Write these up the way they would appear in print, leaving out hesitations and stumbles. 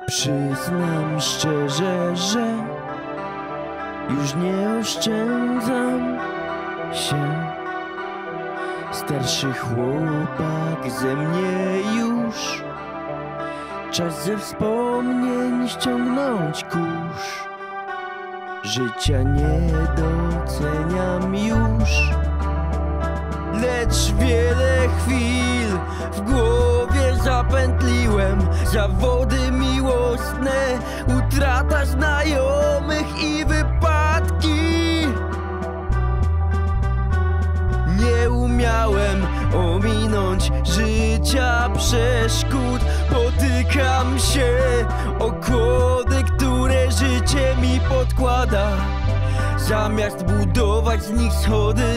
Przyznam szczerze, że już nie oszczędzam się. Starszy chłopak ze mnie już. Czas ze wspomnień ściągnąć kurz. Życia nie doceniam już, lecz wiele chwil w głowie zapętliłem. Zawody miłosne, utrata znajomych i wypadki. Nie umiałem ominąć życia przeszkód. Potykam się o kłody, które życie mi podkłada. Zamiast budować z nich schody,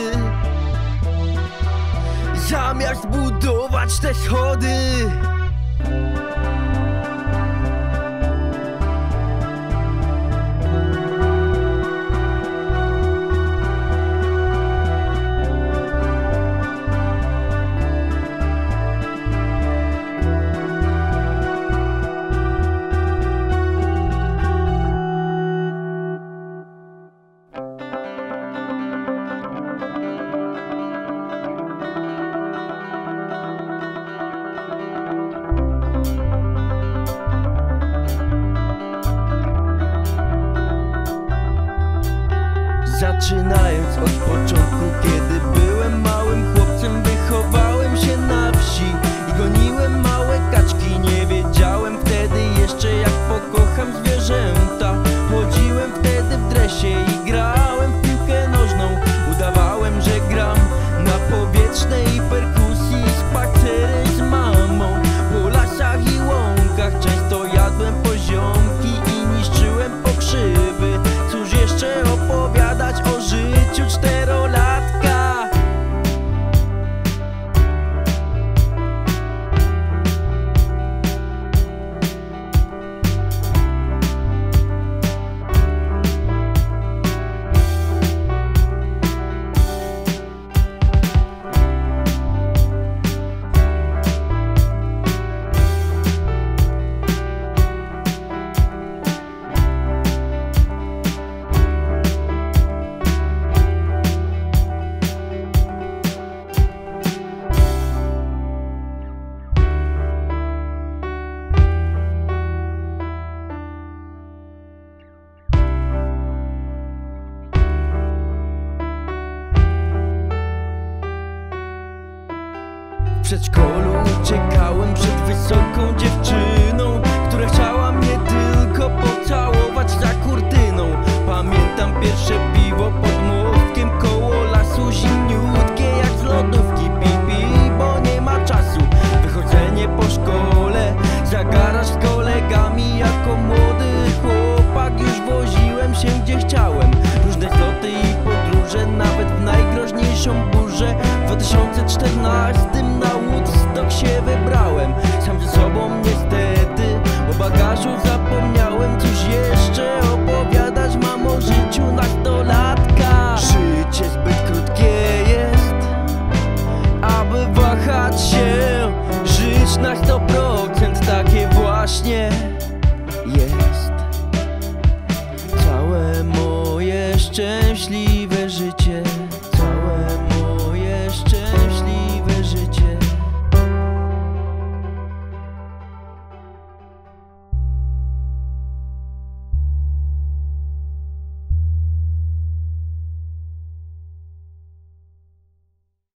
zamiast budować te schody. Zaczynając od początku, kiedy byłem małym chłopcem, wychowałem się na wsi i goniłem małe kaczki. Nie wiedziałem wtedy jeszcze, jak pokocham zwierzęta. Chodziłem wtedy w dresie i grałem w piłkę nożną. Udawałem, że gram na powietrznej perkusji. Spacery z mamą po lasach i łąkach. Często jadłem poziomki i niszczyłem pokrzywy. Cóż jeszcze opowiadać o życiu czterolatka? W przedszkolu uciekałem przed wysoką dziewczyną, która chciała mnie tylko pocałować za kurtyną. Pamiętam pierwsze piwo pod mostkiem koło lasu, zimniutkie jak z lodówki. Pipi, bo nie ma czasu. Wychodzenie po szkole, za garaż z kolegami. Jako młody chłopak już woziłem się gdzie chciałem. Różne zloty i podróże, nawet w najgroźniejszą burzę. 2014